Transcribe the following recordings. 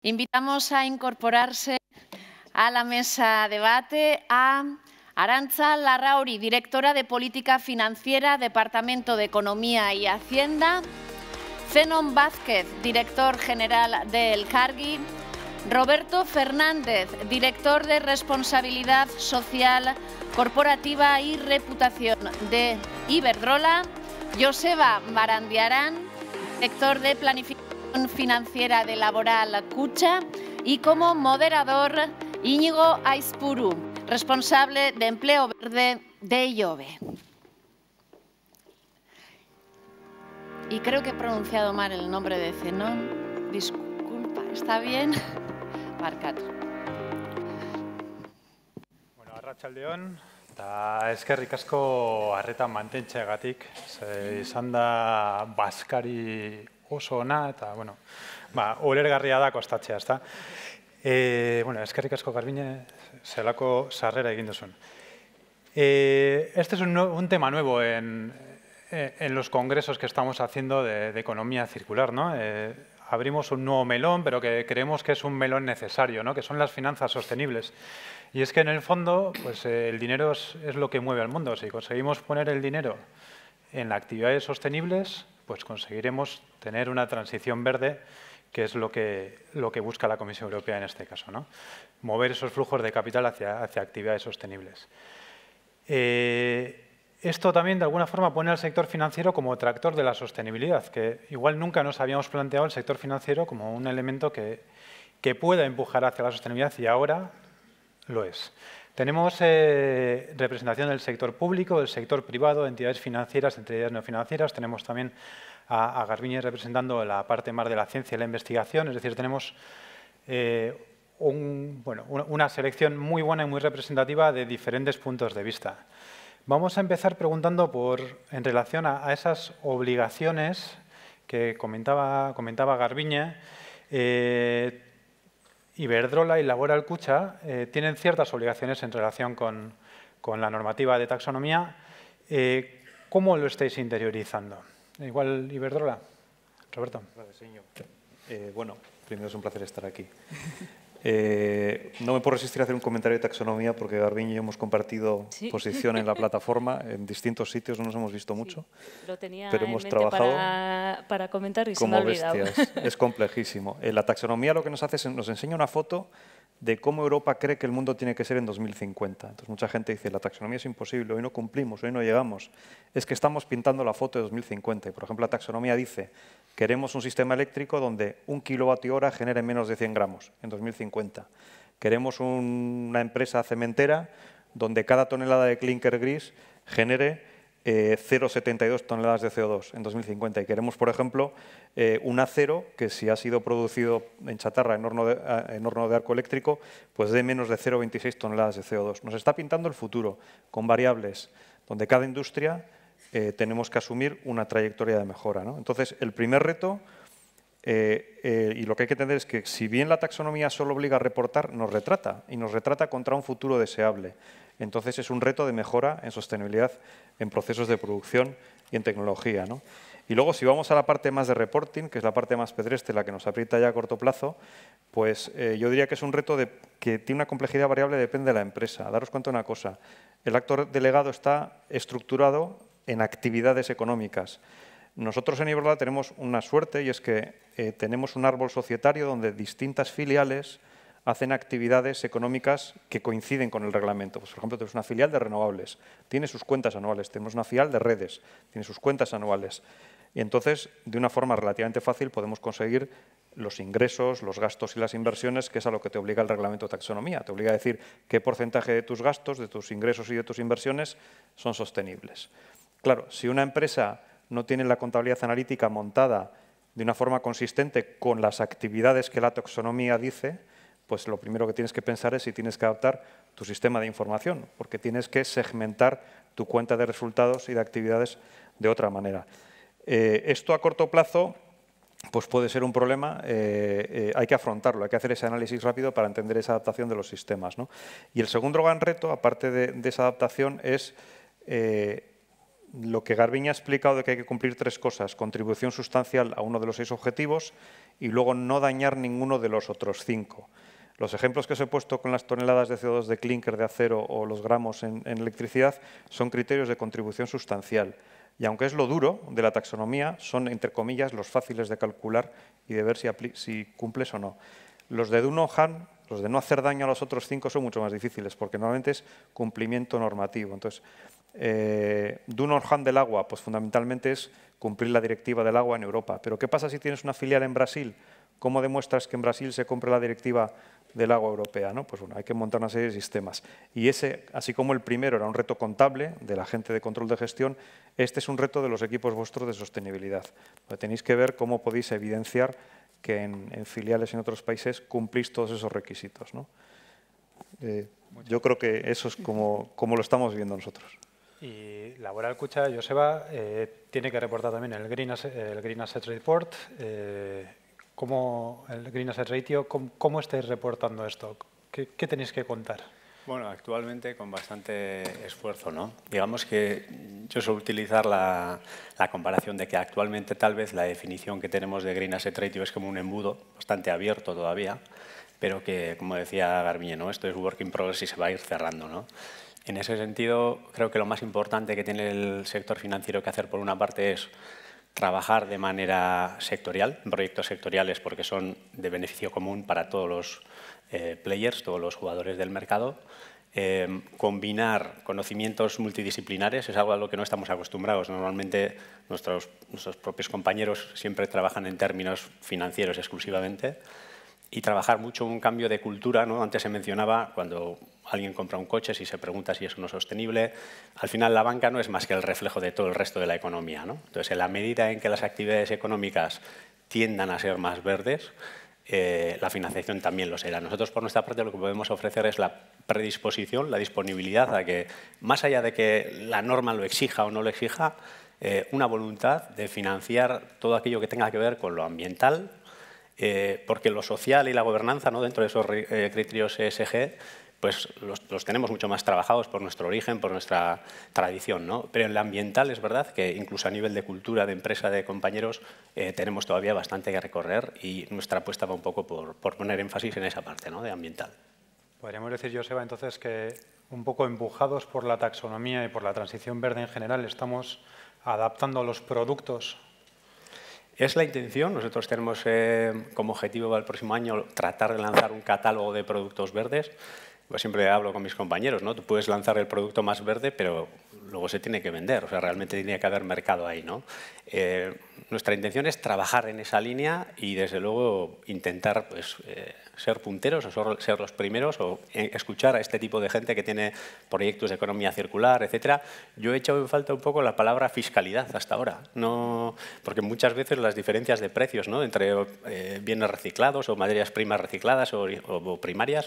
Invitamos a incorporarse a la mesa debate a Arantza Larrauri, directora de Política Financiera, Departamento de Economía y Hacienda, Zenon Vázquez, director general de Elkargi, Roberto Fernández, director de Responsabilidad Social Corporativa y Reputación de Iberdrola, Joseba Barandiarán, director de Planificación Financiera de Laboral Kutxa, y como moderador Íñigo Aizpuru, responsable de Empleo Verde de IOBE. Y creo que he pronunciado mal el nombre de Zenon. Disculpa, ¿está bien? Barkatu. Bueno, arratsaldeon, eta eskerrik asko arretan mantentzeagatik. Izan da bazkari oso ona, eta, bueno, ulergarria da kostatzea, ezta? Bueno, eskerrik asko Garbiñe, zelako sarrera egin duzun. Este es un tema nuevo en los congresos que estamos haciendo de economía circular, ¿no? Abrimos un nuevo melón, pero que creemos que es un melón necesario, ¿no? Que son las finanzas sostenibles. Y es que en el fondo, pues el dinero es lo que mueve al mundo. Si conseguimos poner el dinero en actividades sostenibles, pues conseguiremos tener una transición verde, que es lo que busca la Comisión Europea en este caso, ¿no? Mover esos flujos de capital hacia actividades sostenibles. Esto también, de alguna forma, pone al sector financiero como tractor de la sostenibilidad, que igual nunca nos habíamos planteado el sector financiero como un elemento que pueda empujar hacia la sostenibilidad, y ahora lo es. Tenemos representación del sector público, del sector privado, de entidades financieras, entidades no financieras. Tenemos también a Garbiñe representando la parte más de la ciencia y la investigación. Es decir, tenemos una selección muy buena y muy representativa de diferentes puntos de vista. Vamos a empezar preguntando en relación a esas obligaciones que comentaba Garbiñe. Iberdrola y Laboral Kutxa tienen ciertas obligaciones en relación con la normativa de taxonomía. ¿Cómo lo estáis interiorizando? Igual Iberdrola. Roberto. Gracias, señor. Bueno, primero es un placer estar aquí. No me puedo resistir a hacer un comentario de taxonomía porque Garbiñe y yo hemos compartido posición en la plataforma en distintos sitios, no nos hemos visto mucho, lo tenía pero hemos trabajado para comentar y como se me ha olvidado. bestias. Es complejísimo. La taxonomía lo que nos hace es nos enseña una foto de cómo Europa cree que el mundo tiene que ser en 2050. Entonces, mucha gente dice, la taxonomía es imposible, hoy no cumplimos, hoy no llegamos. Es que estamos pintando la foto de 2050. Y, por ejemplo, la taxonomía dice, queremos un sistema eléctrico donde 1 kWh genere menos de 100 gramos en 2050. Queremos una empresa cementera donde cada tonelada de clinker gris genere 0,72 toneladas de CO2 en 2050. Y queremos, por ejemplo, un acero que, si ha sido producido en chatarra en horno de arco eléctrico, pues dé menos de 0,26 toneladas de CO2. Nos está pintando el futuro con variables donde cada industria tenemos que asumir una trayectoria de mejora, ¿no? Entonces, el primer reto, y lo que hay que entender es que, si bien la taxonomía solo obliga a reportar, nos retrata, y nos retrata contra un futuro deseable. Entonces, es un reto de mejora en sostenibilidad en procesos de producción y en tecnología, ¿no? Y luego, si vamos a la parte más de reporting, que es la parte más pedestre, la que nos aprieta ya a corto plazo, pues yo diría que es un reto que tiene una complejidad variable, depende de la empresa. Daros cuenta de una cosa, el actor delegado está estructurado en actividades económicas. Nosotros en Iberdrola tenemos una suerte, y es que tenemos un árbol societario donde distintas filiales hacen actividades económicas que coinciden con el reglamento. Pues, por ejemplo, tenemos una filial de renovables, tiene sus cuentas anuales. Tenemos una filial de redes, tiene sus cuentas anuales. Y entonces, de una forma relativamente fácil, podemos conseguir los ingresos, los gastos y las inversiones, que es a lo que te obliga el reglamento de taxonomía. Te obliga a decir qué porcentaje de tus gastos, de tus ingresos y de tus inversiones son sostenibles. Claro, si una empresa no tiene la contabilidad analítica montada de una forma consistente con las actividades que la taxonomía dice, pues lo primero que tienes que pensar es si tienes que adaptar tu sistema de información, porque tienes que segmentar tu cuenta de resultados y de actividades de otra manera. Esto a corto plazo pues puede ser un problema, hay que afrontarlo, hay que hacer ese análisis rápido para entender esa adaptación de los sistemas, ¿no? Y el segundo gran reto, aparte de esa adaptación, es lo que Garbiñe ha explicado de que hay que cumplir 3 cosas: contribución sustancial a uno de los 6 objetivos y luego no dañar ninguno de los otros 5. Los ejemplos que os he puesto con las toneladas de CO2 de clínker de acero o los gramos en electricidad son criterios de contribución sustancial. Y aunque es lo duro de la taxonomía, son, entre comillas, los fáciles de calcular y de ver si cumples o no. Los de do no harm, los de no hacer daño a los otros 5, son mucho más difíciles, porque normalmente es cumplimiento normativo. Entonces, do no harm del agua, pues fundamentalmente es cumplir la directiva del agua en Europa. Pero ¿qué pasa si tienes una filial en Brasil? ¿Cómo demuestras que en Brasil se cumple la directiva del agua europea? ¿No? Pues bueno, hay que montar una serie de sistemas. Y ese, así como el primero era un reto contable de la gente de control de gestión, este es un reto de los equipos vuestros de sostenibilidad. Tenéis que ver cómo podéis evidenciar que en filiales en otros países cumplís todos esos requisitos, ¿no? Yo creo que eso es como lo estamos viendo nosotros. Y Laboral Kutxa, Joseba, tiene que reportar también el Green Asset Report. El Green Asset Ratio, ¿cómo estáis reportando esto? ¿Qué tenéis que contar? Bueno, actualmente con bastante esfuerzo, ¿no? Digamos que yo suelo utilizar la comparación de que actualmente tal vez la definición que tenemos de Green Asset Ratio es como un embudo bastante abierto todavía, pero que, como decía Garbiñe, ¿no? Esto es work in progress y se va a ir cerrando, ¿no? En ese sentido, creo que lo más importante que tiene el sector financiero que hacer, por una parte, es trabajar de manera sectorial, en proyectos sectoriales, porque son de beneficio común para todos los players, todos los jugadores del mercado. Combinar conocimientos multidisciplinares es algo a lo que no estamos acostumbrados. Normalmente nuestros propios compañeros siempre trabajan en términos financieros exclusivamente. Y trabajar mucho un cambio de cultura, ¿no? Antes se mencionaba cuando alguien compra un coche, si se pregunta si es o no sostenible, al final la banca no es más que el reflejo de todo el resto de la economía, ¿no? Entonces, en la medida en que las actividades económicas tiendan a ser más verdes, la financiación también lo será. Nosotros, por nuestra parte, lo que podemos ofrecer es la predisposición, la disponibilidad a que, más allá de que la norma lo exija o no lo exija, una voluntad de financiar todo aquello que tenga que ver con lo ambiental, porque lo social y la gobernanza, ¿no? Dentro de esos criterios ESG, pues los tenemos mucho más trabajados por nuestro origen, por nuestra tradición, ¿no? Pero en lo ambiental es verdad que incluso a nivel de cultura, de empresa, de compañeros, tenemos todavía bastante que recorrer y nuestra apuesta va un poco por poner énfasis en esa parte, ¿no? De ambiental. Podríamos decir, Joseba, entonces que un poco empujados por la taxonomía y por la transición verde en general, estamos adaptando los productos. Es la intención. Nosotros tenemos como objetivo para el próximo año tratar de lanzar un catálogo de productos verdes. Pues siempre hablo con mis compañeros, ¿no? Tú puedes lanzar el producto más verde, pero luego se tiene que vender. O sea, realmente tiene que haber mercado ahí, ¿no? Nuestra intención es trabajar en esa línea y, desde luego, intentar pues, ser punteros o ser los primeros o escuchar a este tipo de gente que tiene proyectos de economía circular, etcétera. Yo he echado en falta un poco la palabra fiscalidad hasta ahora, no, porque muchas veces las diferencias de precios, ¿no? Entre bienes reciclados o materias primas recicladas o primarias,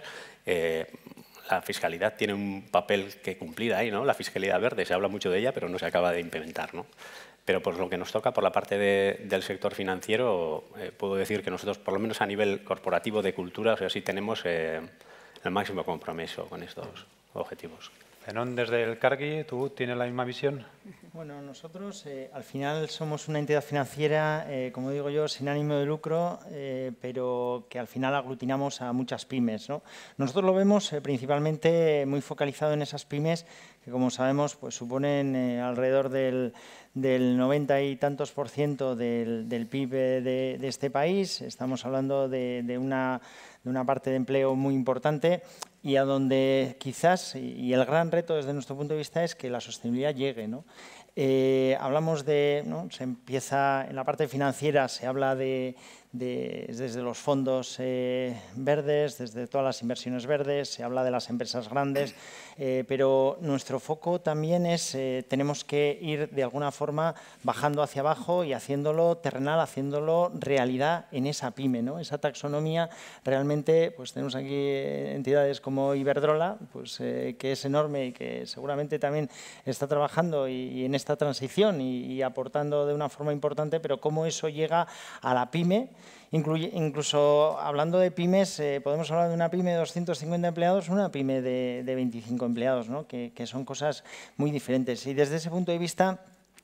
la fiscalidad tiene un papel que cumplir ahí, ¿no? La fiscalidad verde, se habla mucho de ella, pero no se acaba de implementar, ¿no? Pero por lo que nos toca, por la parte del sector financiero, puedo decir que nosotros, por lo menos a nivel corporativo de cultura, o sea, sí tenemos el máximo compromiso con estos objetivos. Zenón, desde el Cargi, ¿tú tienes la misma visión? Bueno, nosotros al final somos una entidad financiera, como digo yo, sin ánimo de lucro, pero que al final aglutinamos a muchas pymes, ¿no? Nosotros lo vemos principalmente muy focalizado en esas pymes que, como sabemos, pues suponen alrededor del 90 y tantos % del PIB de este país. Estamos hablando de una parte de empleo muy importante y a donde quizás, y el gran reto desde nuestro punto de vista, es que la sostenibilidad llegue, ¿no? Hablamos de, ¿no? Se empieza en la parte financiera, se habla desde los fondos verdes, desde todas las inversiones verdes, se habla de las empresas grandes, pero nuestro foco también es, tenemos que ir de alguna forma bajando hacia abajo y haciéndolo terrenal, haciéndolo realidad en esa pyme, ¿no? Esa taxonomía realmente, pues tenemos aquí entidades como Iberdrola, pues, que es enorme y que seguramente también está trabajando y en esta transición y aportando de una forma importante, pero cómo eso llega a la pyme. Incluso hablando de pymes, podemos hablar de una pyme de 250 empleados, una pyme de 25 empleados, ¿no? Que son cosas muy diferentes. Y desde ese punto de vista,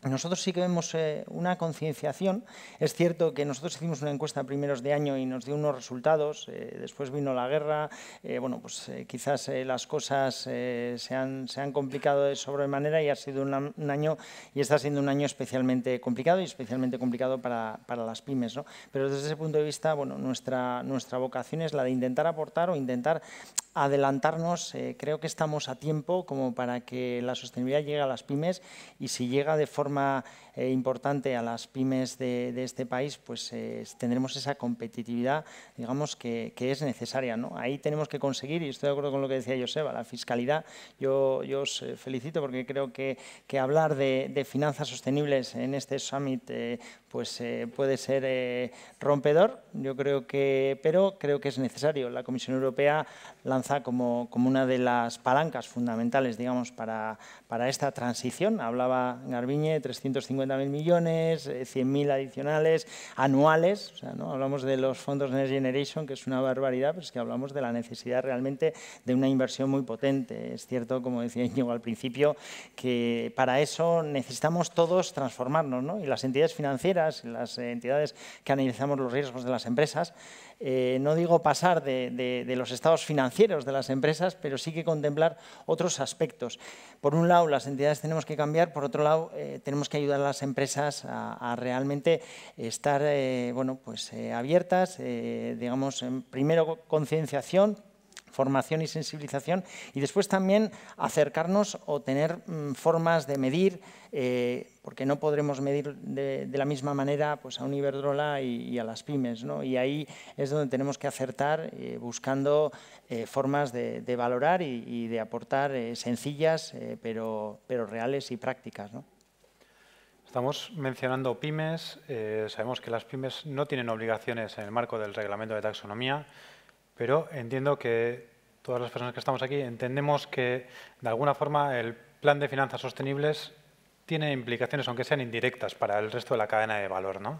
Nosotros sí que vemos una concienciación. Es cierto que nosotros hicimos una encuesta a primeros de año y nos dio unos resultados. Después vino la guerra. Bueno, pues quizás las cosas se han complicado de sobremanera y ha sido un año y está siendo un año especialmente complicado y especialmente complicado para las pymes, ¿no? Pero desde ese punto de vista, bueno, nuestra vocación es la de intentar aportar o intentar adelantarnos. Creo que estamos a tiempo como para que la sostenibilidad llegue a las pymes, y si llega de forma importante a las pymes de este país, pues tendremos esa competitividad, digamos, que es necesaria, ¿no? Ahí tenemos que conseguir, y estoy de acuerdo con lo que decía Joseba, la fiscalidad. Yo os felicito porque creo que hablar de finanzas sostenibles en este summit puede ser rompedor. Pero creo que es necesario. La Comisión Europea lanza como una de las palancas fundamentales, digamos, para esta transición. Hablaba Garbiñe, 350.000 millones, 100.000 adicionales anuales. O sea, ¿no? Hablamos de los fondos Next Generation, que es una barbaridad, pero es que hablamos de la necesidad realmente de una inversión muy potente. Es cierto, como decía Íñigo al principio, que para eso necesitamos todos transformarnos, ¿no? Y las entidades financieras, las entidades que analizamos los riesgos de las empresas, no digo pasar de los estados financieros de las empresas, pero sí que contemplar otros aspectos. Por un lado, las entidades tenemos que cambiar, por otro lado, tenemos que ayudar a las empresas a realmente estar abiertas, digamos, primero concienciación, formación y sensibilización, y después también acercarnos o tener formas de medir, porque no podremos medir de la misma manera pues, a un Iberdrola y a las pymes, ¿no? Y ahí es donde tenemos que acertar, buscando formas de valorar y de aportar sencillas, pero reales y prácticas, ¿no? Estamos mencionando pymes. Sabemos que las pymes no tienen obligaciones en el marco del reglamento de taxonomía, pero entiendo que todas las personas que estamos aquí entendemos que, de alguna forma, el plan de finanzas sostenibles tiene implicaciones, aunque sean indirectas, para el resto de la cadena de valor, ¿no?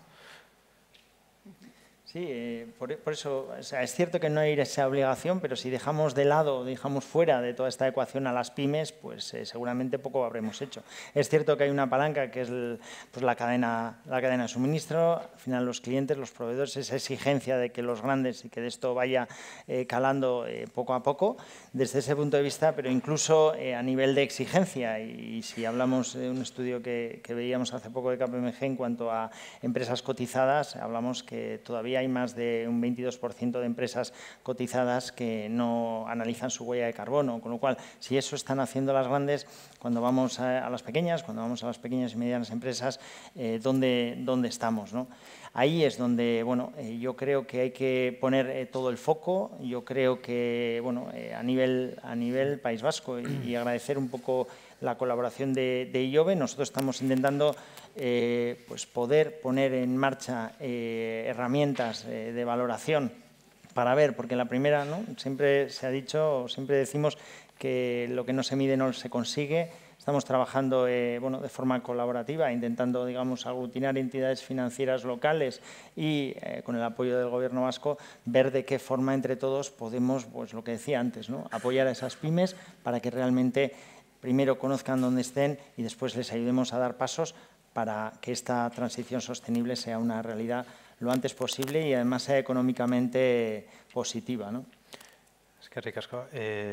Sí, por eso, o sea, es cierto que no hay esa obligación, pero si dejamos de lado, dejamos fuera de toda esta ecuación a las pymes, pues seguramente poco habremos hecho. Es cierto que hay una palanca que es pues la cadena de suministro. Al final, los clientes, los proveedores, esa exigencia de que los grandes y que de esto vaya calando poco a poco, desde ese punto de vista, pero incluso a nivel de exigencia. Y si hablamos de un estudio que veíamos hace poco de KPMG en cuanto a empresas cotizadas, hablamos que todavía hay más de un 22% de empresas cotizadas que no analizan su huella de carbono, con lo cual, si eso están haciendo las grandes, cuando vamos a las pequeñas, y medianas empresas, ¿dónde estamos, ¿no? Ahí es donde, bueno, yo creo que hay que poner todo el foco. Yo creo que, bueno, a nivel País Vasco, y agradecer un poco la colaboración de IOBE, nosotros estamos intentando pues poder poner en marcha herramientas de valoración para ver, porque la primera, ¿no? Siempre se ha dicho, siempre decimos que lo que no se mide no se consigue. Estamos trabajando bueno, de forma colaborativa, intentando, digamos, aglutinar entidades financieras locales y, con el apoyo del Gobierno vasco, ver de qué forma entre todos podemos, pues lo que decía antes, ¿no? Apoyar a esas pymes para que realmente primero conozcan dónde estén y después les ayudemos a dar pasos para que esta transición sostenible sea una realidad lo antes posible y además sea económicamente positiva, ¿no? Es que ricasco.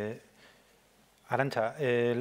Arantxa,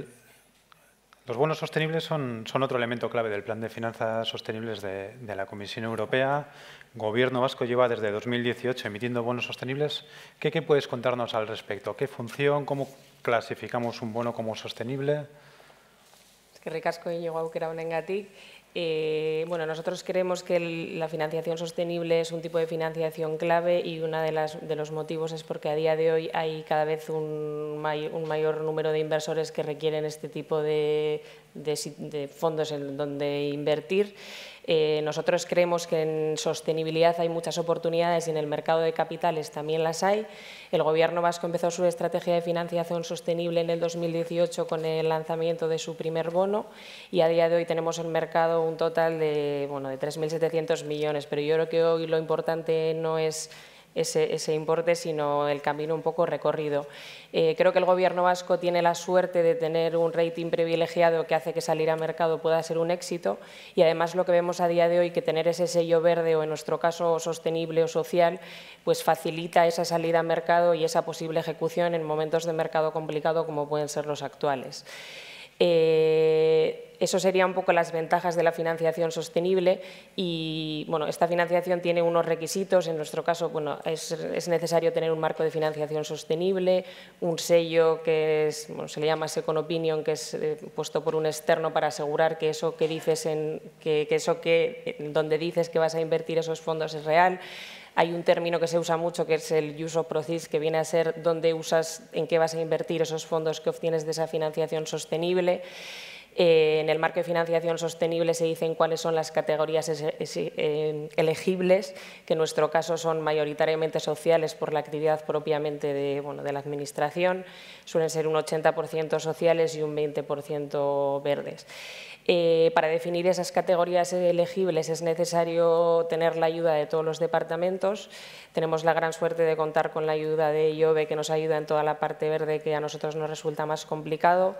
los bonos sostenibles son otro elemento clave del Plan de Finanzas Sostenibles de la Comisión Europea. Gobierno vasco lleva desde 2018 emitiendo bonos sostenibles. ¿Qué puedes contarnos al respecto? ¿Qué función? ¿Cómo clasificamos un bono como sostenible? Eskerrik asko Iñigo aukera honengatik. Bueno, nosotros creemos que la financiación sostenible es un tipo de financiación clave y uno de los motivos es porque a día de hoy hay cada vez un mayor número de inversores que requieren este tipo de fondos en donde invertir. Nosotros creemos que en sostenibilidad hay muchas oportunidades y en el mercado de capitales también las hay. El Gobierno vasco empezó su estrategia de financiación sostenible en el 2018 con el lanzamiento de su primer bono y a día de hoy tenemos en mercado un total de 3.700 millones. Pero yo creo que hoy lo importante no es ese importe, sino el camino un poco recorrido. Creo que el Gobierno vasco tiene la suerte de tener un rating privilegiado que hace que salir a mercado pueda ser un éxito, y además lo que vemos a día de hoy, que tener ese sello verde o en nuestro caso sostenible o social, pues facilita esa salida a mercado y esa posible ejecución en momentos de mercado complicado como pueden ser los actuales. Eso serían un poco las ventajas de la financiación sostenible y bueno, esta financiación tiene unos requisitos. En nuestro caso, bueno, es necesario tener un marco de financiación sostenible, un sello que es, bueno, se le llama Second Opinion, que es puesto por un externo para asegurar que eso que dices donde dices que vas a invertir esos fondos es real. Hay un término que se usa mucho que es el use of proceeds, que viene a ser dónde usas, en qué vas a invertir esos fondos que obtienes de esa financiación sostenible. En el marco de financiación sostenible se dicen cuáles son las categorías elegibles, que en nuestro caso son mayoritariamente sociales por la actividad propiamente de la Administración. Suelen ser un 80% sociales y un 20% verdes. Para definir esas categorías elegibles es necesario tener la ayuda de todos los departamentos. Tenemos la gran suerte de contar con la ayuda de IOBE, que nos ayuda en toda la parte verde, que a nosotros nos resulta más complicado.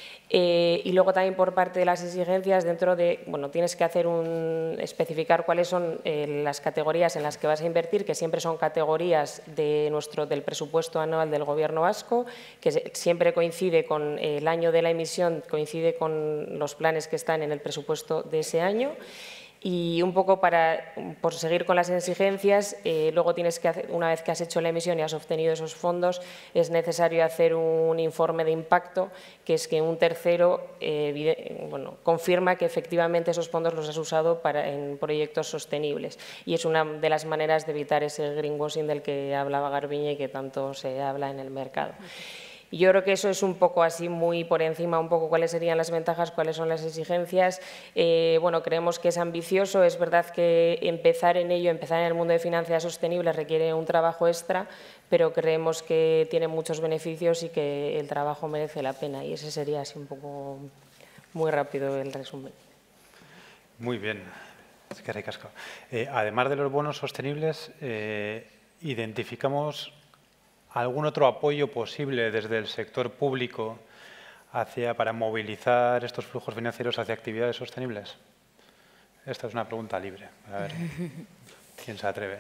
Y luego también por parte de las exigencias, dentro de, tienes que especificar cuáles son las categorías en las que vas a invertir, que siempre son categorías del presupuesto anual del Gobierno vasco, que siempre coincide con el año de la emisión, coincide con los planes que están en el presupuesto de ese año. Y un poco por seguir con las exigencias, luego tienes que hacer, una vez que has hecho la emisión y has obtenido esos fondos, es necesario hacer un informe de impacto, que es que un tercero confirma que efectivamente esos fondos los has usado en proyectos sostenibles. Y es una de las maneras de evitar ese greenwashing del que hablaba Garbiñe y que tanto se habla en el mercado. Y yo creo que eso es un poco así, muy por encima, un poco cuáles serían las ventajas, cuáles son las exigencias. Creemos que es ambicioso, es verdad que empezar en el mundo de finanzas sostenibles requiere un trabajo extra, pero creemos que tiene muchos beneficios y que el trabajo merece la pena. Y ese sería así un poco muy rápido el resumen. Muy bien, es que ricasco. Además de los bonos sostenibles, identificamos ¿algún otro apoyo posible desde el sector público para movilizar estos flujos financieros hacia actividades sostenibles? Esta es una pregunta libre. A ver, ¿quién se atreve?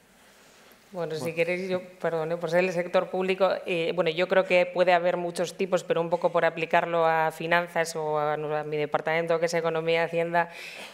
Si queréis, por ser el sector público, yo creo que puede haber muchos tipos, pero un poco por aplicarlo a finanzas o a mi departamento, que es Economía y Hacienda,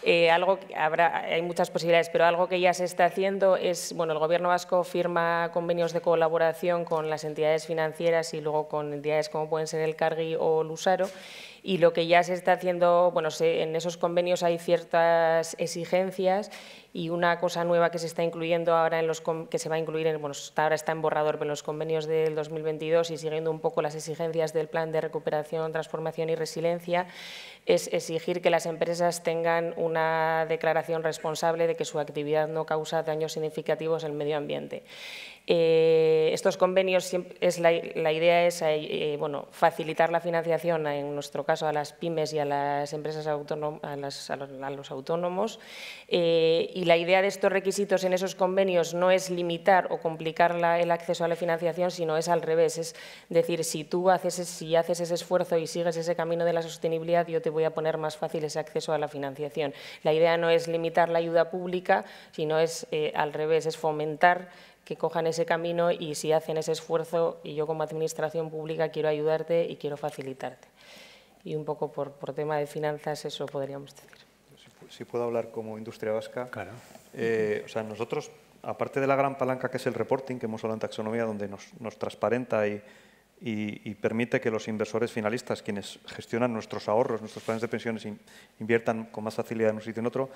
hay muchas posibilidades, pero algo que ya se está haciendo es, el Gobierno vasco firma convenios de colaboración con las entidades financieras y luego con entidades como pueden ser el Cargi o Lusaro. Y lo que ya se está haciendo, en esos convenios hay ciertas exigencias y una cosa nueva que se está incluyendo ahora, que se va a incluir, ahora está en borrador, pero en los convenios del 2022 y siguiendo un poco las exigencias del Plan de Recuperación, Transformación y Resiliencia, es exigir que las empresas tengan una declaración responsable de que su actividad no causa daños significativos al medio ambiente. Estos convenios, la idea es facilitar la financiación, en nuestro caso a las pymes y a las empresas autónomas, a los autónomos, y la idea de estos requisitos en esos convenios no es limitar o complicar el acceso a la financiación, sino es al revés, es decir, si haces ese esfuerzo y sigues ese camino de la sostenibilidad, yo te voy a poner más fácil ese acceso a la financiación. La idea no es limitar la ayuda pública, sino es al revés, es fomentar que cojan ese camino y si hacen ese esfuerzo, y yo como administración pública quiero ayudarte y quiero facilitarte. Y un poco por tema de finanzas eso podríamos decir. Si puedo hablar como industria vasca. Claro. Nosotros, aparte de la gran palanca que es el reporting, que hemos hablado en taxonomía, donde nos transparenta y permite que los inversores finalistas, quienes gestionan nuestros ahorros, nuestros planes de pensiones, inviertan con más facilidad en un sitio y en otro,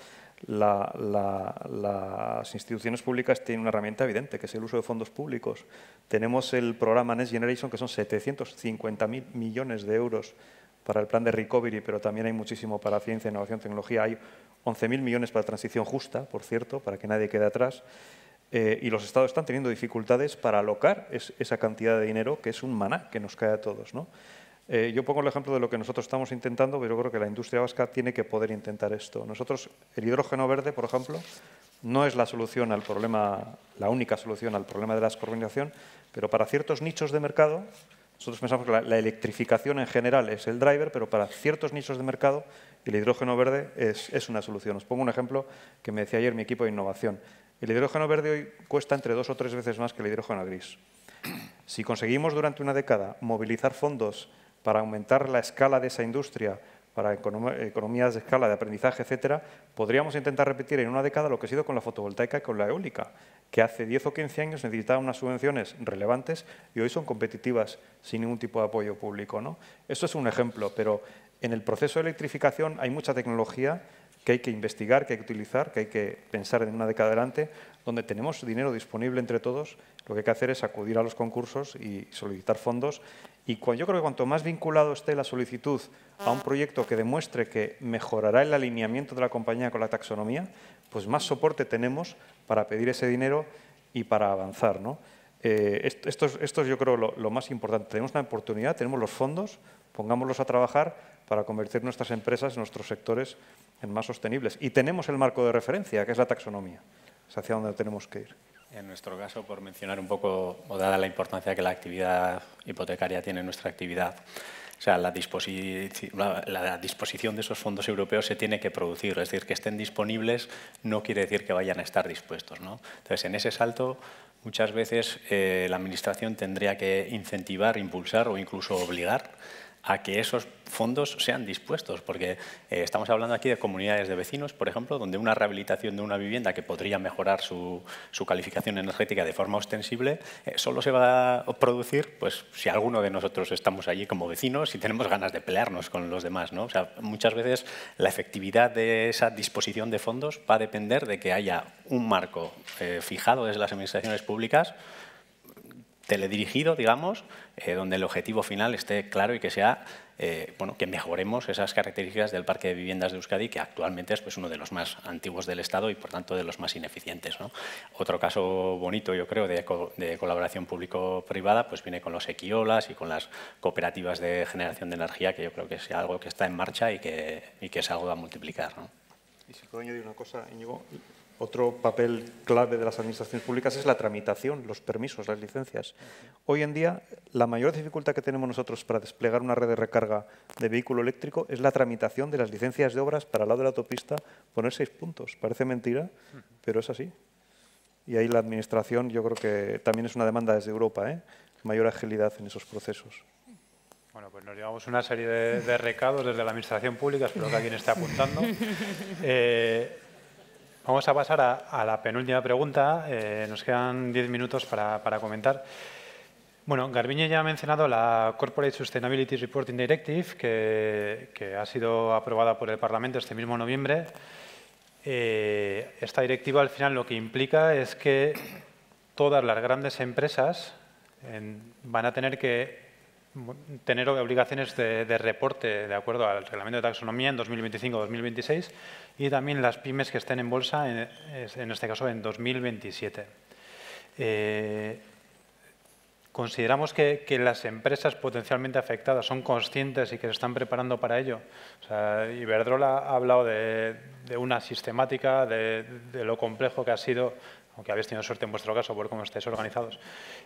las instituciones públicas tienen una herramienta evidente, que es el uso de fondos públicos. Tenemos el programa Next Generation, que son 750.000 millones de euros para el plan de recovery, pero también hay muchísimo para ciencia, innovación, tecnología. Hay 11.000 millones para transición justa, por cierto, para que nadie quede atrás. Y los estados están teniendo dificultades para alocar esa cantidad de dinero, que es un maná que nos cae a todos, ¿no? Yo pongo el ejemplo de lo que nosotros estamos intentando, pero yo creo que la industria vasca tiene que poder intentar esto. Nosotros, el hidrógeno verde, por ejemplo, no es la solución al problema, la única solución al problema de la descarbonización, pero para ciertos nichos de mercado, nosotros pensamos que la electrificación en general es el driver, pero para ciertos nichos de mercado el hidrógeno verde es una solución. Os pongo un ejemplo que me decía ayer mi equipo de innovación. El hidrógeno verde hoy cuesta entre 2 o 3 veces más que el hidrógeno gris. Si conseguimos durante una década movilizar fondos para aumentar la escala de esa industria, para economías de escala, de aprendizaje, etcétera, podríamos intentar repetir en una década lo que ha sido con la fotovoltaica y con la eólica, que hace 10 o 15 años necesitaban unas subvenciones relevantes y hoy son competitivas sin ningún tipo de apoyo público, ¿no? Esto es un ejemplo, pero en el proceso de electrificación hay mucha tecnología que hay que investigar, que hay que utilizar, que hay que pensar en una década adelante, donde tenemos dinero disponible entre todos. Lo que hay que hacer es acudir a los concursos y solicitar fondos. Y yo creo que cuanto más vinculado esté la solicitud a un proyecto que demuestre que mejorará el alineamiento de la compañía con la taxonomía, pues más soporte tenemos para pedir ese dinero y para avanzar, ¿no? Esto es yo creo lo más importante. Tenemos una oportunidad, tenemos los fondos, pongámoslos a trabajar para convertir nuestras empresas, nuestros sectores en más sostenibles. Y tenemos el marco de referencia, que es la taxonomía. Es hacia donde tenemos que ir. En nuestro caso, por mencionar un poco, o dada la importancia que la actividad hipotecaria tiene en nuestra actividad, o sea, la disposición de esos fondos europeos se tiene que producir, es decir, que estén disponibles no quiere decir que vayan a estar dispuestos, ¿no? Entonces, en ese salto, muchas veces la Administración tendría que incentivar, impulsar o incluso obligar a que esos fondos sean dispuestos, porque estamos hablando aquí de comunidades de vecinos, por ejemplo, donde una rehabilitación de una vivienda que podría mejorar su calificación energética de forma ostensible, solo se va a producir pues, si alguno de nosotros estamos allí como vecinos y tenemos ganas de pelearnos con los demás, ¿no? O sea, muchas veces la efectividad de esa disposición de fondos va a depender de que haya un marco fijado desde las administraciones públicas, teledirigido, digamos, donde el objetivo final esté claro y que sea bueno, que mejoremos esas características del parque de viviendas de Euskadi, que actualmente es pues, uno de los más antiguos del Estado y, por tanto, de los más ineficientes, ¿no? Otro caso bonito, yo creo, de colaboración público-privada, pues viene con los equiolas y con las cooperativas de generación de energía, que yo creo que es algo que está en marcha y que es algo a multiplicar, ¿no? Y si puedo añadir una cosa, Íñigo, otro papel clave de las administraciones públicas es la tramitación, los permisos, las licencias. Hoy en día, la mayor dificultad que tenemos nosotros para desplegar una red de recarga de vehículo eléctrico es la tramitación de las licencias de obras para al lado de la autopista poner 6 puntos. Parece mentira, pero es así. Y ahí la Administración, yo creo que también es una demanda desde Europa, mayor agilidad en esos procesos. Bueno, pues nos llevamos una serie de recados desde la Administración Pública, espero que alguien esté apuntando. Vamos a pasar a la penúltima pregunta. Nos quedan 10 minutos para comentar. Bueno, Garbiñe ya ha mencionado la Corporate Sustainability Reporting Directive, que ha sido aprobada por el Parlamento este mismo noviembre. Esta directiva, al final, lo que implica es que todas las grandes empresas van a tener que tener obligaciones de reporte de acuerdo al reglamento de taxonomía en 2025-2026 y también las pymes que estén en bolsa, en este caso en 2027. ¿Consideramos que las empresas potencialmente afectadas son conscientes y que se están preparando para ello? O sea, Iberdrola ha hablado de una sistemática, de lo complejo que ha sido, aunque habéis tenido suerte en vuestro caso por cómo estáis organizados,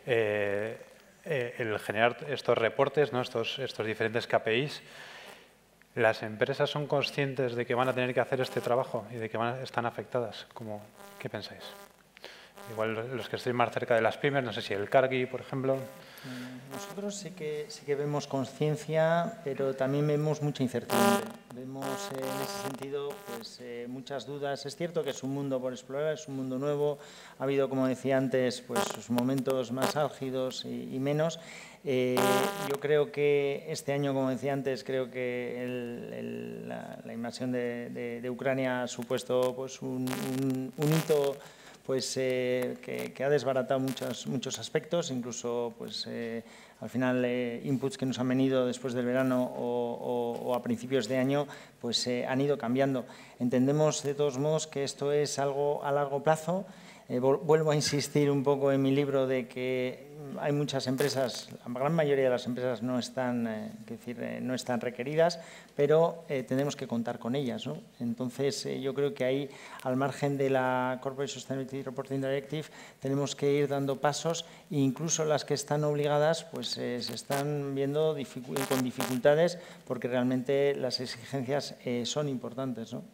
el generar estos reportes, ¿no? estos diferentes KPIs. ¿Las empresas son conscientes de que van a tener que hacer este trabajo y de que están afectadas? ¿Qué pensáis? Igual los que estéis más cerca de las pymes, no sé si el Cargi, por ejemplo. Nosotros sí que vemos conciencia, pero también vemos mucha incertidumbre. Vemos en ese sentido pues, muchas dudas. Es cierto que es un mundo por explorar, es un mundo nuevo. Ha habido, como decía antes, pues, sus momentos más álgidos y menos. Yo creo que este año, como decía antes, creo que la invasión de Ucrania ha supuesto pues, un hito pues, que ha desbaratado muchos aspectos, incluso pues, al final inputs que nos han venido después del verano o a principios de año pues, han ido cambiando. Entendemos de todos modos que esto es algo a largo plazo. Vuelvo a insistir un poco en mi libro de que hay muchas empresas, la gran mayoría de las empresas no están, no están requeridas, pero tenemos que contar con ellas, ¿no? Entonces, yo creo que ahí, al margen de la Corporate Sustainability Reporting Directive, tenemos que ir dando pasos e incluso las que están obligadas pues se están viendo con dificultades porque realmente las exigencias son importantes, ¿no?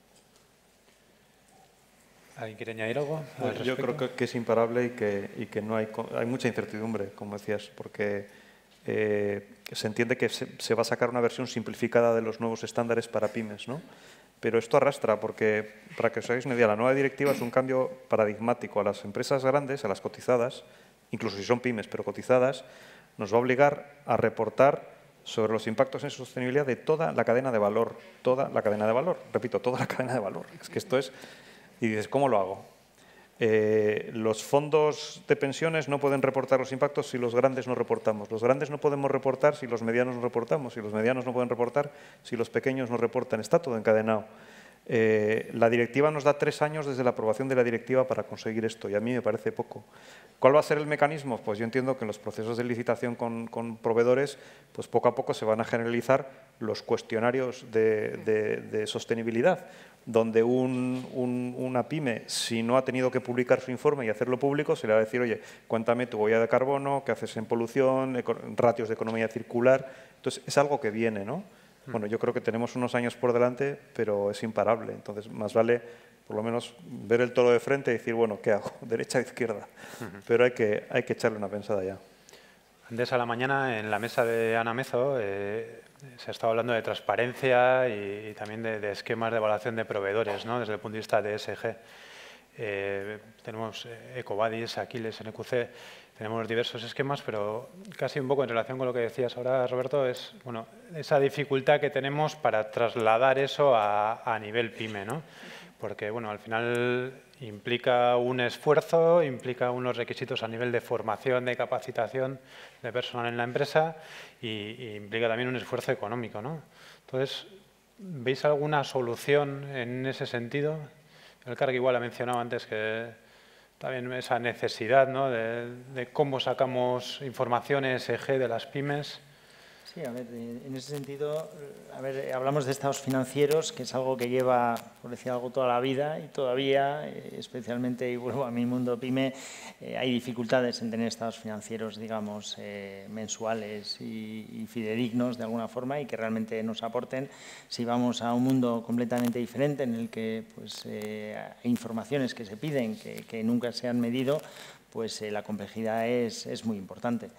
¿Alguien quiere añadir algo? Yo creo que es imparable y que no hay mucha incertidumbre, como decías, porque se entiende que se va a sacar una versión simplificada de los nuevos estándares para pymes, ¿no? Pero esto arrastra, porque, para que os hagáis una idea, la nueva directiva es un cambio paradigmático. A las empresas grandes, a las cotizadas, incluso si son pymes, pero cotizadas, nos va a obligar a reportar sobre los impactos en sostenibilidad de toda la cadena de valor. Toda la cadena de valor. Repito, toda la cadena de valor. Es que esto es... Y dices, ¿cómo lo hago? Los fondos de pensiones no pueden reportar los impactos si los grandes no reportamos. Los grandes no podemos reportar si los medianos no reportamos. Si los medianos no pueden reportar si los pequeños no reportan. Está todo encadenado. La directiva nos da 3 años desde la aprobación de la directiva para conseguir esto y a mí me parece poco. ¿Cuál va a ser el mecanismo? Pues yo entiendo que en los procesos de licitación con proveedores, pues poco a poco se van a generalizar los cuestionarios de sostenibilidad, donde una pyme, si no ha tenido que publicar su informe y hacerlo público, se le va a decir, oye, cuéntame tu huella de carbono, qué haces en polución, ratios de economía circular. Entonces, es algo que viene, ¿no? Bueno, yo creo que tenemos unos años por delante, pero es imparable. Entonces, más vale, por lo menos, ver el toro de frente y decir, bueno, ¿qué hago? ¿Derecha o izquierda? Pero hay que echarle una pensada ya. Antes a la mañana, en la mesa de Ana Mezo, se ha estado hablando de transparencia y también de esquemas de evaluación de proveedores, ¿no? Desde el punto de vista de ESG. Tenemos EcoVadis, Aquiles, NQC, tenemos diversos esquemas, pero casi un poco en relación con lo que decías ahora, Roberto, es bueno, esa dificultad que tenemos para trasladar eso a nivel PYME, ¿no? Porque bueno, al final implica un esfuerzo, implica unos requisitos a nivel de formación, de capacitación de personal en la empresa y implica también un esfuerzo económico, ¿no? Entonces, ¿veis alguna solución en ese sentido? El Carg igual ha mencionado antes que también esa necesidad, ¿no? de cómo sacamos información ESG de las pymes. Sí, a ver, en ese sentido, a ver, hablamos de estados financieros, que es algo que lleva, por decir algo, toda la vida y todavía, especialmente, y vuelvo a mi mundo PYME, hay dificultades en tener estados financieros, digamos, mensuales y fidedignos de alguna forma y que realmente nos aporten. Si vamos a un mundo completamente diferente en el que pues, hay informaciones que se piden que nunca se han medido, pues la complejidad es muy importante.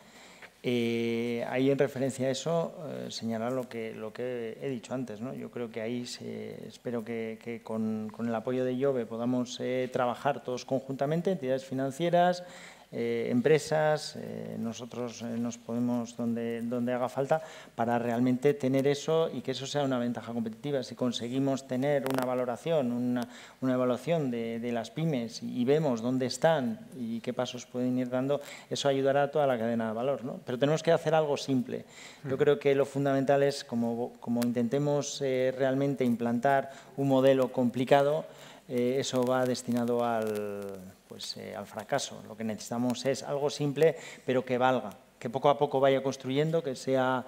Ahí en referencia a eso, señalar lo que he dicho antes, ¿no? Yo creo que ahí espero que con el apoyo de IOBE podamos trabajar todos conjuntamente, entidades financieras, empresas, nosotros nos podemos donde haga falta para realmente tener eso y que eso sea una ventaja competitiva. Si conseguimos tener una valoración, una evaluación de las pymes y vemos dónde están y qué pasos pueden ir dando, eso ayudará a toda la cadena de valor, ¿no? Pero tenemos que hacer algo simple. Yo creo que lo fundamental es, como intentemos realmente implantar un modelo complicado, eso va destinado al fracaso. Lo que necesitamos es algo simple, pero que valga, que poco a poco vaya construyendo, que sea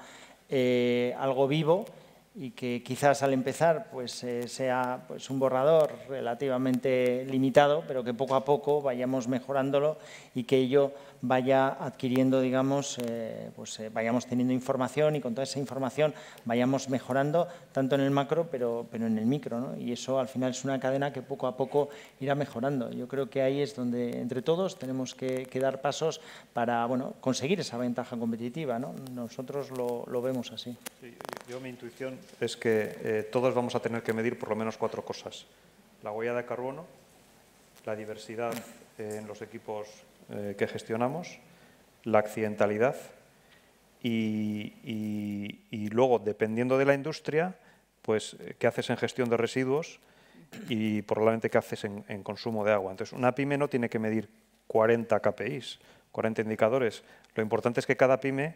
algo vivo y que quizás al empezar pues, sea pues, un borrador relativamente limitado, pero que poco a poco vayamos mejorándolo y que ello vaya adquiriendo, digamos, vayamos teniendo información y con toda esa información vayamos mejorando tanto en el macro, pero en el micro, ¿no? Y eso al final es una cadena que poco a poco irá mejorando. Yo creo que ahí es donde entre todos tenemos que dar pasos para bueno, conseguir esa ventaja competitiva, ¿no? Nosotros lo vemos así. Sí, yo mi intuición es que todos vamos a tener que medir por lo menos 4 cosas. La huella de carbono, la diversidad en los equipos que gestionamos, la accidentalidad y luego, dependiendo de la industria, pues qué haces en gestión de residuos y probablemente qué haces en consumo de agua. Entonces, una pyme no tiene que medir 40 KPIs, 40 indicadores. Lo importante es que cada pyme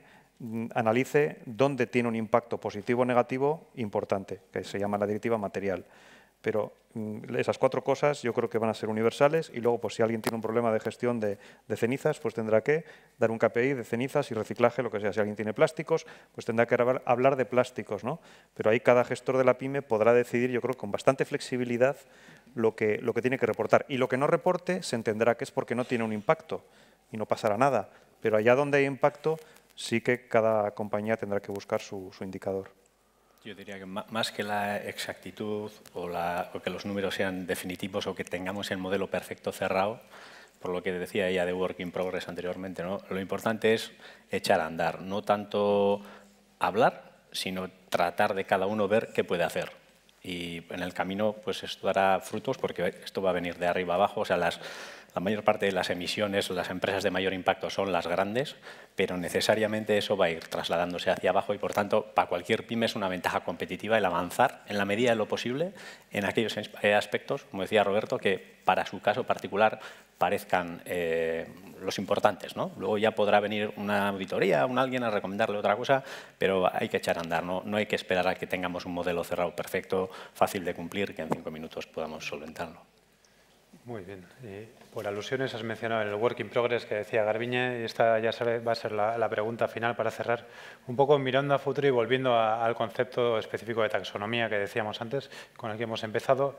analice dónde tiene un impacto positivo o negativo importante, que se llama la directiva material. Pero esas 4 cosas yo creo que van a ser universales y luego, pues si alguien tiene un problema de gestión de cenizas, pues tendrá que dar un KPI de cenizas y reciclaje, lo que sea. Si alguien tiene plásticos, pues tendrá que hablar de plásticos, ¿no? Pero ahí cada gestor de la pyme podrá decidir, yo creo, con bastante flexibilidad lo que tiene que reportar. Y lo que no reporte se entenderá que es porque no tiene un impacto y no pasará nada. Pero allá donde hay impacto, sí que cada compañía tendrá que buscar su indicador. Yo diría que más que la exactitud o que los números sean definitivos o que tengamos el modelo perfecto cerrado, por lo que decía ella de work in progress anteriormente, ¿no? Lo importante es echar a andar, no tanto hablar, sino tratar de cada uno ver qué puede hacer. Y en el camino pues esto dará frutos porque esto va a venir de arriba abajo, o sea, la mayor parte de las emisiones, las empresas de mayor impacto son las grandes, pero necesariamente eso va a ir trasladándose hacia abajo y, por tanto, para cualquier pyme es una ventaja competitiva el avanzar en la medida de lo posible en aquellos aspectos, como decía Roberto, que para su caso particular parezcan los importantes, ¿no? Luego ya podrá venir una auditoría, alguien a recomendarle otra cosa, pero hay que echar a andar, ¿no? No hay que esperar a que tengamos un modelo cerrado perfecto, fácil de cumplir, que en 5 minutos podamos solventarlo. Muy bien. Por alusiones has mencionado el work in progress que decía Garbiñe, y esta ya va a ser la pregunta final para cerrar. Un poco mirando a futuro y volviendo al concepto específico de taxonomía que decíamos antes, con el que hemos empezado.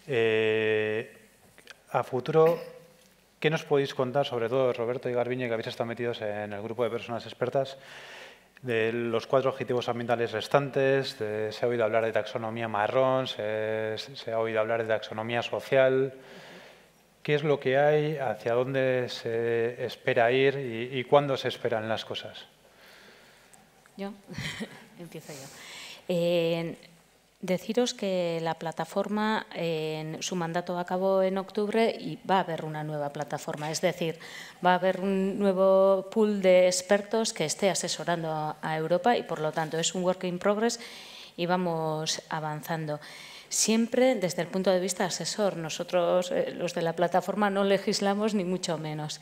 A futuro, ¿qué nos podéis contar, sobre todo Roberto y Garbiñe, que habéis estado metidos en el grupo de personas expertas, de los 4 objetivos ambientales restantes? Se ha oído hablar de taxonomía marrón, se ha oído hablar de taxonomía social. ¿Qué es lo que hay? ¿Hacia dónde se espera ir? ¿Y cuándo se esperan las cosas? Yo empiezo yo. Deciros que la plataforma, en su mandato acabó en octubre y va a haber una nueva plataforma. Es decir, va a haber un nuevo pool de expertos que esté asesorando a Europa y, por lo tanto, es un work in progress y vamos avanzando. Siempre desde el punto de vista asesor. Nosotros, los de la plataforma, no legislamos ni mucho menos.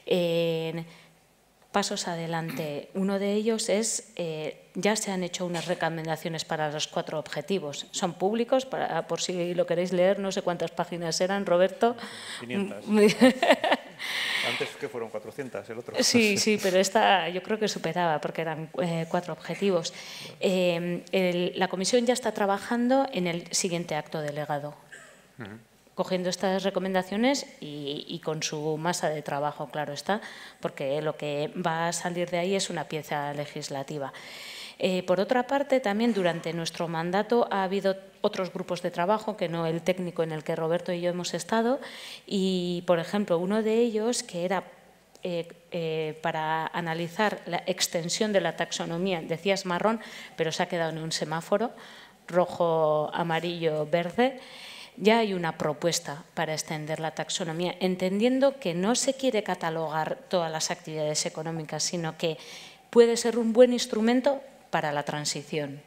Pasos adelante. Uno de ellos es, ya se han hecho unas recomendaciones para los 4 objetivos. Son públicos, por si lo queréis leer, no sé cuántas páginas eran, Roberto. 500. Antes que fueron 400, el otro. Sí, pero esta yo creo que superaba porque eran 4 objetivos. La comisión ya está trabajando en el siguiente acto delegado, cogiendo estas recomendaciones y con su masa de trabajo, claro está, porque lo que va a salir de ahí es una pieza legislativa. Por otra parte, también durante nuestro mandato ha habido otros grupos de trabajo, que no el técnico en el que Roberto y yo hemos estado, y, por ejemplo, uno de ellos, que era para analizar la extensión de la taxonomía, decías marrón, pero se ha quedado en un semáforo, rojo, amarillo, verde. Ya hay una propuesta para extender la taxonomía, entendiendo que no se quiere catalogar todas las actividades económicas, sino que puede ser un buen instrumento para la transición.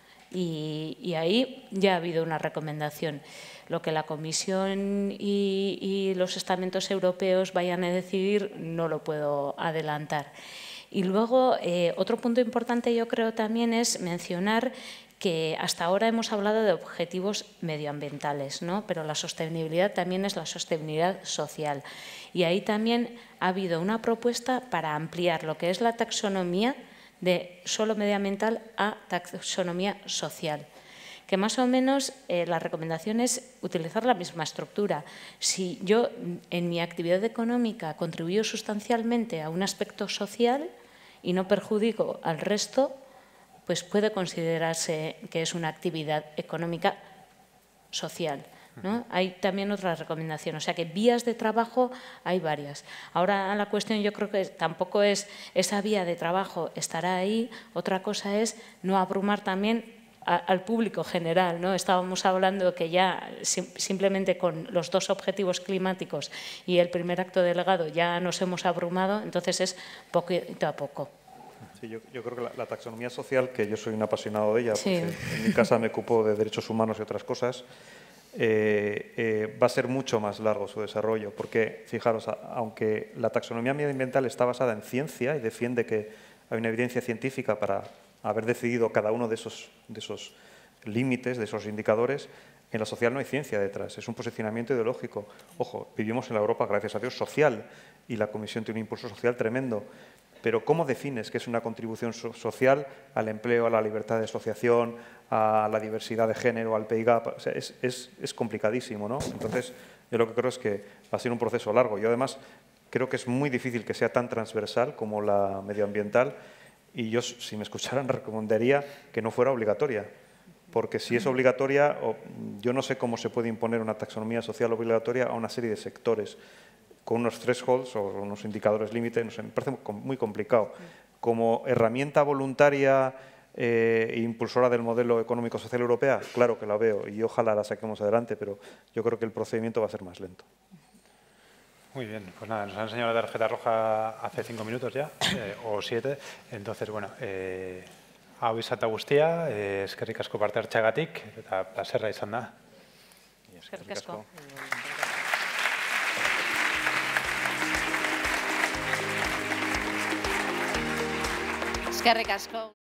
Y ahí ya ha habido una recomendación. Lo que la Comisión y los estamentos europeos vayan a decidir no lo puedo adelantar. Y luego, otro punto importante yo creo también es mencionar que hasta ahora hemos hablado de objetivos medioambientales, ¿no? Pero la sostenibilidad también es la sostenibilidad social. Y ahí también ha habido una propuesta para ampliar lo que es la taxonomía de solo medioambiental a taxonomía social, que más o menos la recomendación es utilizar la misma estructura. Si yo en mi actividad económica contribuyo sustancialmente a un aspecto social y no perjudico al resto, pues puede considerarse que es una actividad económica social, ¿no? Hay también otra recomendación, o sea que vías de trabajo hay varias. Ahora la cuestión yo creo que tampoco es esa vía de trabajo estará ahí, otra cosa es no abrumar también al público general, ¿no? Estábamos hablando que ya simplemente con los 2 objetivos climáticos y el primer acto delegado ya nos hemos abrumado, entonces es poquito a poco. Sí, yo creo que la taxonomía social, que yo soy un apasionado de ella, sí, porque en mi casa me ocupo de derechos humanos y otras cosas, va a ser mucho más largo su desarrollo, porque, fijaros, aunque la taxonomía medioambiental está basada en ciencia y defiende que hay una evidencia científica para haber decidido cada uno de esos límites, de esos indicadores, En lo social no hay ciencia detrás, es un posicionamiento ideológico. Ojo, vivimos en la Europa, gracias a Dios, social, y la Comisión tiene un impulso social tremendo. Pero ¿cómo defines qué es una contribución social al empleo, a la libertad de asociación, a la diversidad de género, al pay gap? O sea, es complicadísimo, ¿no? Entonces, yo lo que creo es que va a ser un proceso largo. Yo, además, creo que es muy difícil que sea tan transversal como la medioambiental, y yo, si me escucharan, recomendaría que no fuera obligatoria. Porque si es obligatoria, yo no sé cómo se puede imponer una taxonomía social obligatoria a una serie de sectores con unos thresholds o unos indicadores límite, no sé, me parece muy complicado. Como herramienta voluntaria e impulsora del modelo económico-social europea, claro que la veo y ojalá la saquemos adelante, pero yo creo que el procedimiento va a ser más lento. Muy bien, pues nada, nos han enseñado la tarjeta roja hace 5 minutos ya, o 7, entonces, bueno, hau izata guztia, eskerrik asko parte hartzeagatik, eta plazerra izan da. Eskerrik asko. Eskerrik asko.